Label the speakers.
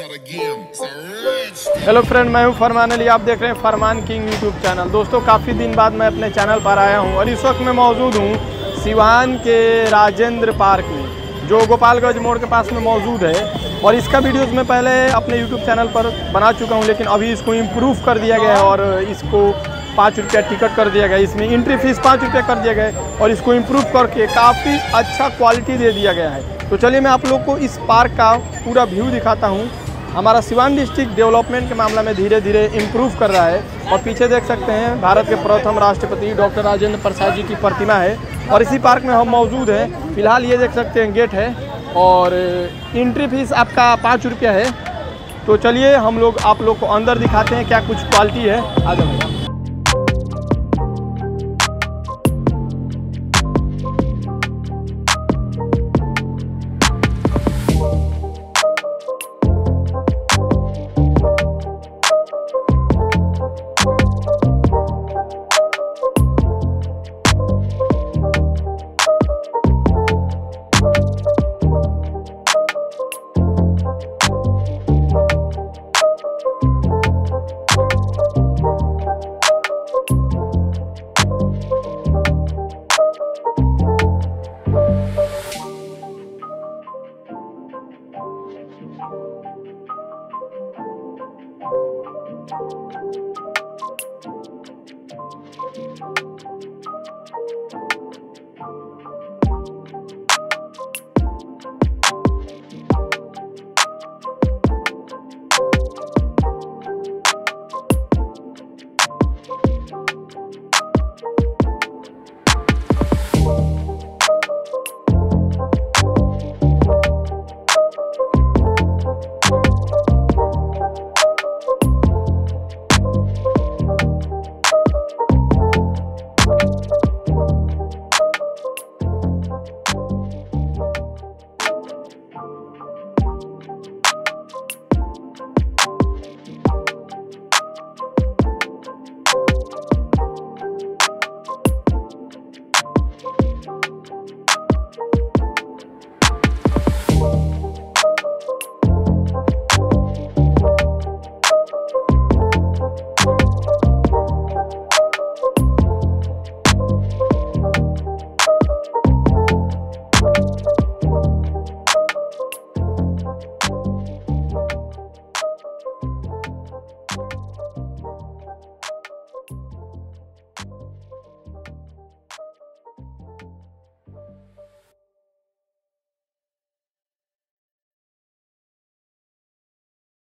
Speaker 1: Hello friend, मैं हूं फरमान अली। आप देख रहे हैं फरमान किंग यूट्यूब चैनल। दोस्तों, काफ़ी दिन बाद मैं अपने चैनल पर आया हूं और इस वक्त मैं मौजूद हूं सिवान के राजेंद्र पार्क में, जो गोपालगंज मोड़ के पास में मौजूद है। और इसका वीडियोज़ मैं पहले अपने यूट्यूब चैनल पर बना चुका हूं, लेकिन अभी इसको इम्प्रूव कर दिया गया है और इसको 5 रुपया टिकट कर दिया गया। इसमें एंट्री फीस 5 रुपया कर दिया गया है और इसको इम्प्रूव करके काफ़ी अच्छा क्वालिटी दे दिया गया है। तो चलिए मैं आप लोग को इस पार्क का पूरा व्यू दिखाता हूँ। हमारा सिवान डिस्ट्रिक्ट डेवलपमेंट के मामला में धीरे धीरे इम्प्रूव कर रहा है। और पीछे देख सकते हैं भारत के प्रथम राष्ट्रपति डॉक्टर राजेंद्र प्रसाद जी की प्रतिमा है और इसी पार्क में हम मौजूद हैं। फिलहाल ये देख सकते हैं गेट है और एंट्री फीस आपका 5 रुपया है। तो चलिए हम लोग आप लोग को अंदर दिखाते हैं क्या कुछ क्वालिटी है। आ जाओ।